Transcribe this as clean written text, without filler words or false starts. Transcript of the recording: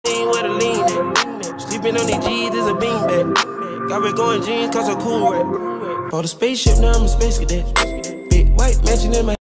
where the lean at. Sleeping on these G's is a beanbag. Got me going jeans cause I'm cool, right? Bought a spaceship, now I'm a space cadet. Big white mansion in my